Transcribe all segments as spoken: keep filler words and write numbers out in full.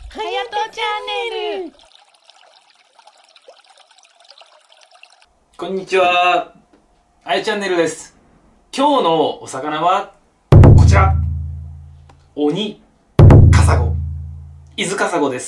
はやとチャンネル。 こんにちは、あやチャンネルです。今日のお魚はこちら、オニカサゴ、伊豆カサゴです。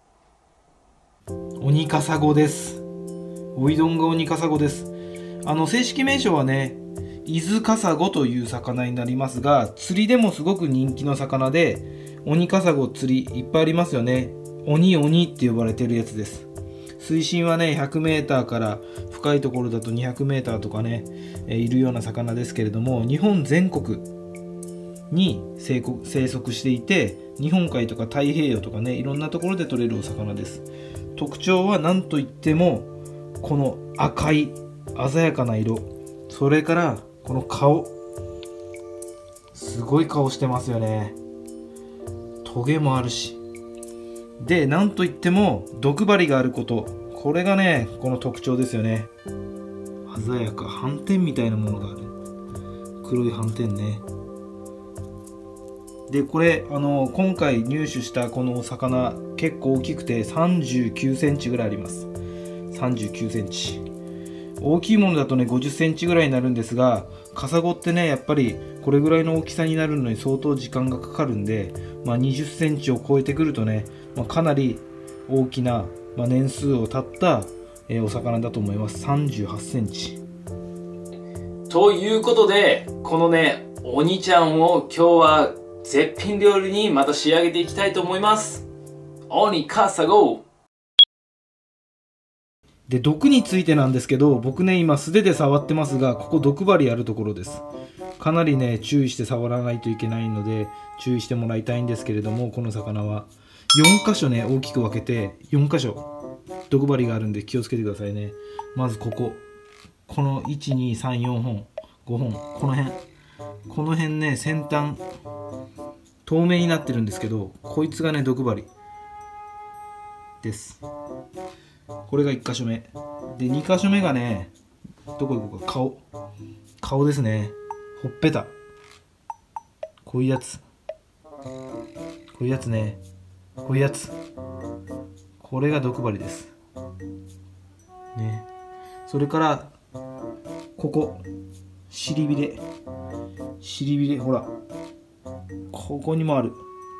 オニカサゴです。おいどんがオニカサゴです。あの正式名称はね、伊豆カサゴという魚になりますが、釣りでもすごく人気の魚で、オニカサゴ釣りいっぱいありますよね。鬼鬼って呼ばれてるやつです。水深はね ひゃくメーターから深いところだとにひゃくメーターとかね、えー、いるような魚ですけれども、日本全国に生息していて、日本海とか太平洋とかね、いろんなところで取れるお魚です。特徴は何といってもこの赤い鮮やかな色、それからこの顔、すごい顔してますよね。トゲもあるし、でなんといっても毒針があること、これがねこの特徴ですよね。鮮やか、斑点みたいなものがある、黒い斑点ね。でこれあの今回入手したこのお魚、結構大きくてさんじゅうきゅうセンチぐらいあります。さんじゅうきゅうセンチ、大きいものだとねごじゅっセンチぐらいになるんですが、カサゴってねやっぱりこれぐらいの大きさになるのに相当時間がかかるんで、まあ、にじゅっセンチを超えてくるとね、まあ、かなり大きな、まあ、年数を経った、えー、お魚だと思います。さんじゅうはちセンチということで、このねオニちゃんを今日は絶品料理にまた仕上げていきたいと思います。オニカサゴで、毒についてなんですけど、僕ね今素手で触ってますが、ここ毒針あるところです。かなりね注意して触らないといけないので注意してもらいたいんですけれども、この魚はよんかしょね大きく分けてよんかしょ毒針があるんで気をつけてくださいね。まずここ、このいちにさんよんほんごほん、この辺この辺ね、先端透明になってるんですけど、こいつがね毒針です。これがいっかしょめで、にかしょめがね、どこ行こうか、顔顔ですね。ほっぺた、こういうやつ、こういうやつね、こういうやつ、これが毒針ですね。それからここ、尻びれ、尻びれ、ほらここにもある。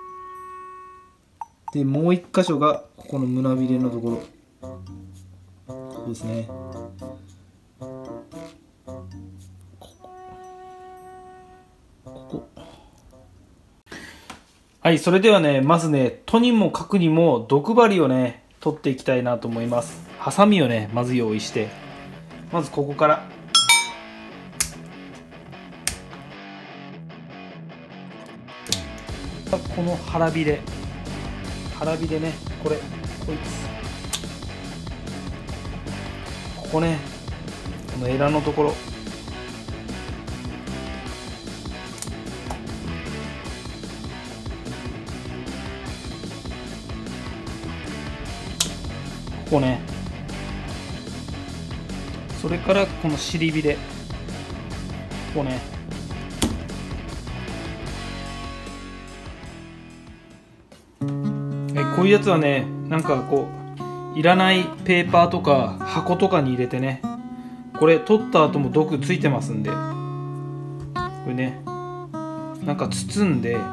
でもう一箇所がここの胸びれのところ、ここですね。はい、それではね、まずね、とにもかくにも毒針をね取っていきたいなと思います。ハサミをねまず用意して、まずここからこの腹びれ、腹びれね、これこいつ、ここね、このエラのところ、ここね、それからこの尻びれ、ここね、はい、こういうやつはね、なんかこういらないペーパーとか箱とかに入れてね、これ取った後も毒ついてますんで、これねなんか包んで、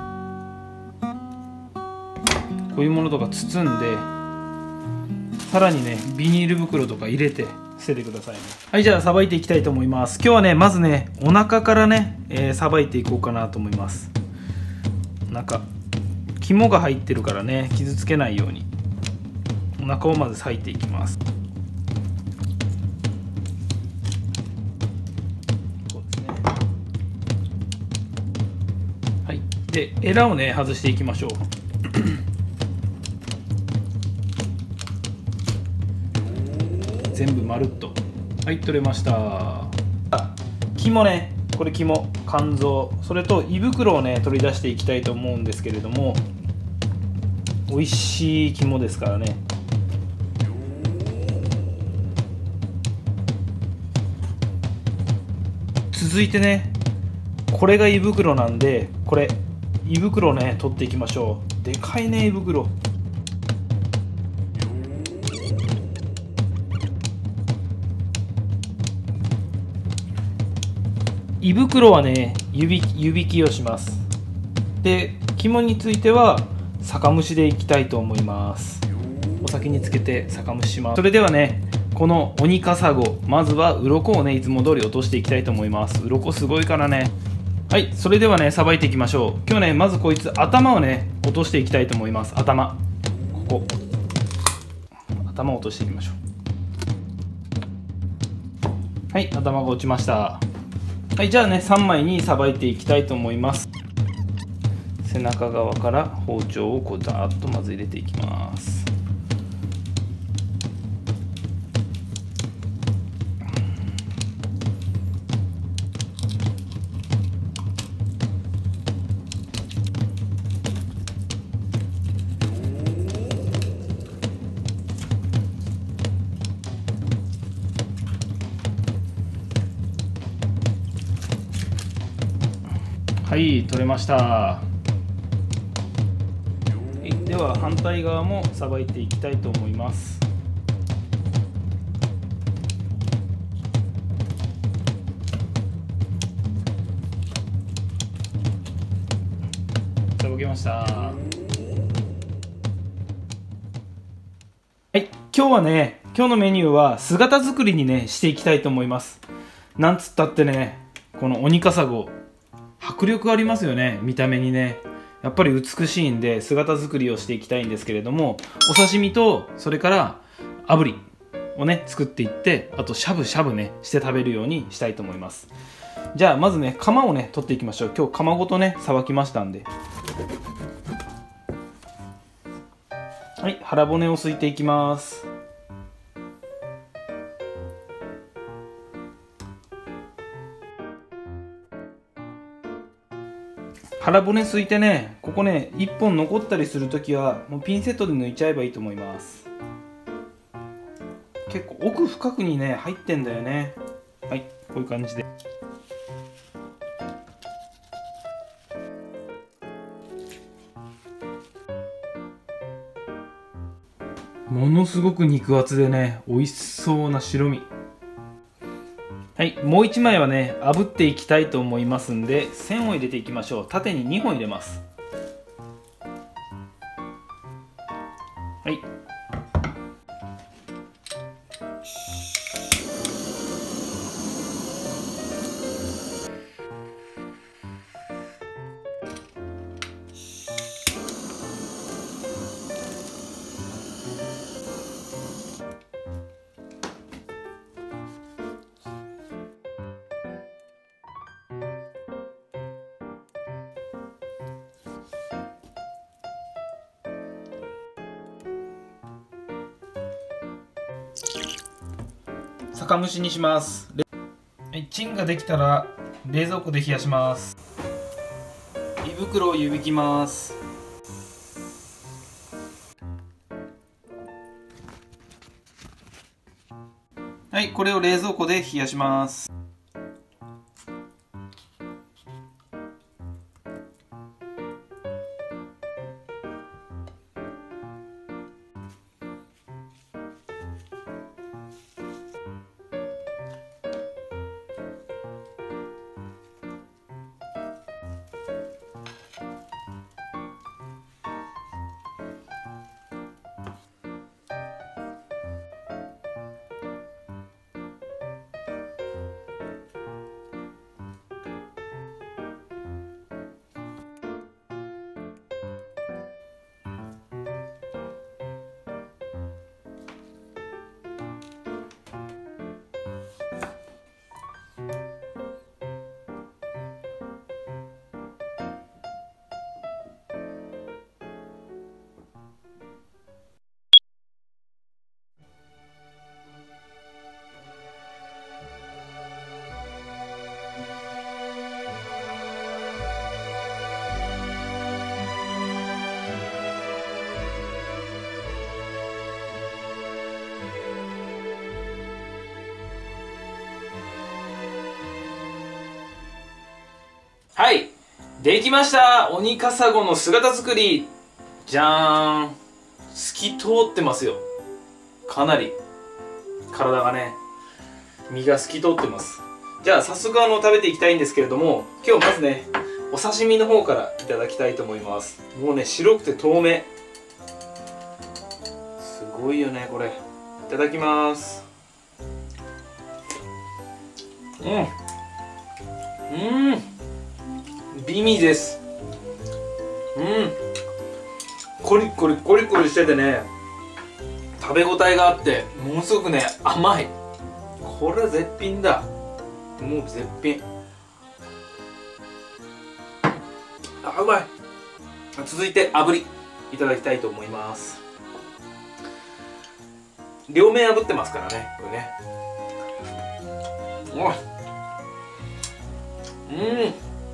こういうものとか包んで、さらにねビニール袋とか入れて捨ててくださいね。はい、じゃあさばいていきたいと思います。今日はねまずねお腹からねさば、えー、いていこうかなと思います。お腹、肝が入ってるからね傷つけないようにお腹をまず裂いていきます。そうですね。はい、でエラをね外していきましょう。全部まるっと、はい、取れました。肝ね、これ肝、肝臓、それと胃袋をね取り出していきたいと思うんですけれども、美味しい肝ですからね。続いてね、これが胃袋なんで、これ胃袋ね取っていきましょう。でかいね胃袋。 胃袋はね湯引き、湯引きをします。で肝については酒蒸しでいきたいと思います。お酒につけて酒蒸しします。それではねこのオニカサゴ、まずは鱗をねいつも通り落としていきたいと思います。鱗すごいからね。はい、それではねさばいていきましょう。今日ねまずこいつ頭をね落としていきたいと思います。頭、ここ頭を落としていきましょう。はい、頭が落ちました。はい、じゃあねさんまいにさばいていきたいと思います。背中側から包丁をこうザーッとまず入れていきます。はい、取れました。はい、では反対側もさばいていきたいと思います。さばけました。はい、今日はね今日のメニューは姿作りにねしていきたいと思います。なんつったってねこのオニカサゴ迫力ありますよね。見た目にねやっぱり美しいんで姿作りをしていきたいんですけれども、お刺身とそれから炙りをね作っていって、あとしゃぶしゃぶねして食べるようにしたいと思います。じゃあまずねカマをね取っていきましょう。今日カマごとねさばきましたんで、はい、腹骨をすいていきます。腹骨すいてね、ここねいっぽん残ったりするときはもうピンセットで抜いちゃえばいいと思います。結構奥深くにね入ってんだよね。はい、こういう感じでものすごく肉厚でね美味しそうな白身。はい、もういちまいはね炙っていきたいと思いますんで、線を入れていきましょう。縦ににほん入れます。はい、酒蒸しにします。はい、チンができたら冷蔵庫で冷やします。胃袋を湯引きます。はい、これを冷蔵庫で冷やします。はい、できました。オニカサゴの姿作り。じゃーん。透き通ってますよ。かなり体がね、身が透き通ってます。 じゃあ早速あの食べていきたいんですけれども、今日まずねお刺身の方からいただきたいと思います。もうね白くて透明、すごいよねこれ。いただきます。うんうん美味です。うん、コリコリコリコリしててね、食べ応えがあってものすごくね甘い。これは絶品だ、もう絶品。あ、うまい。続いて炙りいただきたいと思います。両面炙ってますからねこれね。おい、うん、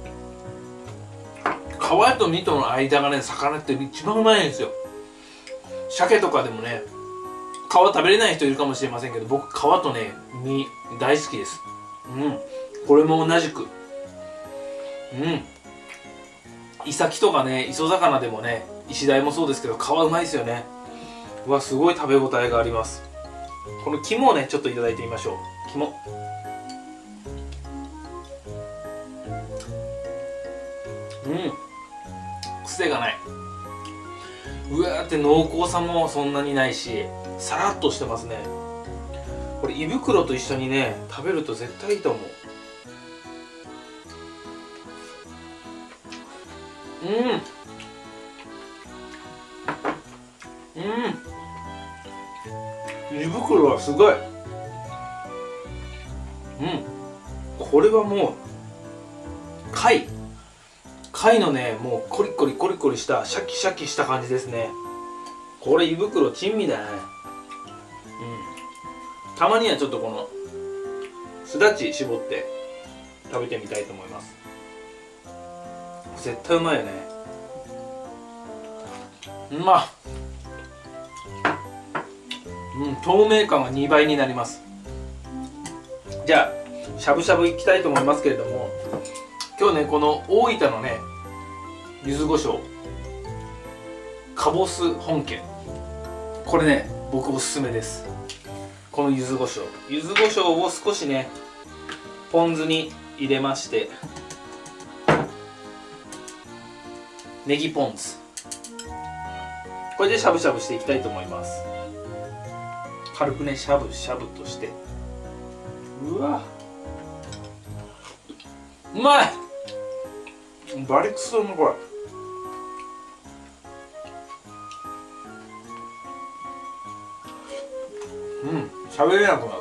皮と身との間がね、魚って一番うまいんですよ。鮭とかでもね皮食べれない人いるかもしれませんけど、僕皮とね身大好きです。うん、これも同じく。うん、イサキとかね磯魚でもね、イシダイもそうですけど皮うまいですよね。うわ、すごい食べ応えがあります。この肝をねちょっといただいてみましょう。肝、うん、癖がない。うわーって濃厚さもそんなにないし、さらっとしてますね。これ胃袋と一緒にね食べると絶対いいと思う。うんうん、胃袋はすごい。うん、これはもう貝貝のね、もうコリコリコリコリしたシャキシャキした感じですね。これ胃袋珍味だね。うん、たまにはちょっとこのすだち絞って食べてみたいと思います。絶対うまいよね。うまっ。うん、透明感がにばいになります。じゃあしゃぶしゃぶいきたいと思いますけれども、今日ねこの大分のね柚子胡椒かぼす本家、これね僕おすすめです。この柚子胡椒柚子胡椒を少しねポン酢に入れまして、ネギポン酢、これでしゃぶしゃぶしていきたいと思います。軽くねしゃぶしゃぶとして、うわうまい、バリクソうまいこれ。うん、喋れなくなる。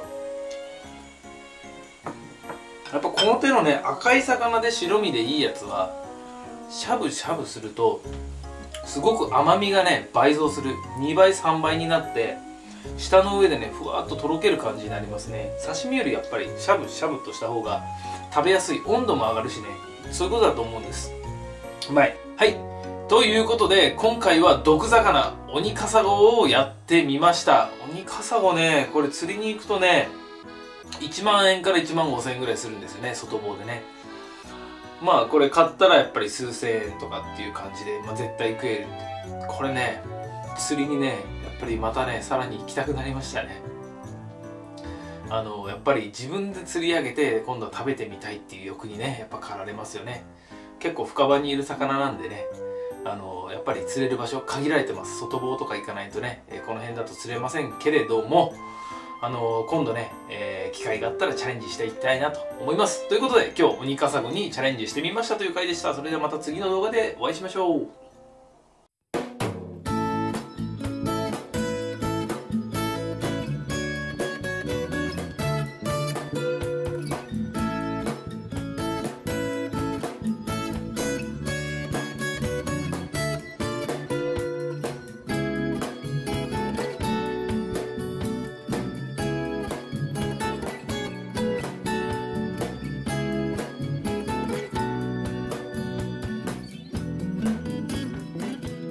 やっぱこの手のね赤い魚で白身でいいやつはしゃぶしゃぶするとすごく甘みがね倍増する。にばいさんばいになって舌の上でねふわっととろける感じになりますね。刺身よりやっぱりしゃぶしゃぶとした方が食べやすい、温度も上がるしね、そういうことだと思うんです。うまい。はい、ということで今回は毒魚オニカサゴをやってみました。オニカサゴね、これ釣りに行くとねいちまんえんからいちまんごせんえんぐらいするんですよね、外房でね。まあこれ買ったらやっぱり数千円とかっていう感じで、まあ、絶対食える。これね釣りにねやっぱりまたねさらに行きたくなりましたね。あのやっぱり自分で釣り上げて今度は食べてみたいっていう欲にねやっぱ駆られますよね。結構深場にいる魚なんでね、あのやっぱり釣れる場所限られてます。外房とか行かないとね、えこの辺だと釣れませんけれども、あの今度ね、えー、機会があったらチャレンジしていきたいなと思います。ということで今日オニカサゴにチャレンジしてみましたという回でした。それではまた次の動画でお会いしましょう。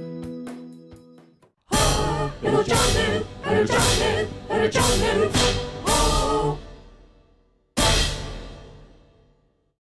Hello Channel, Hello Channel, Hello Channel.